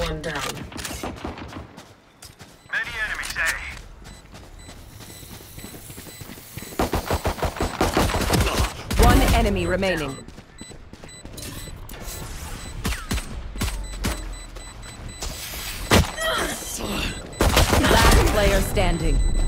One down. Many enemies, eh? One enemy remaining. Last player standing.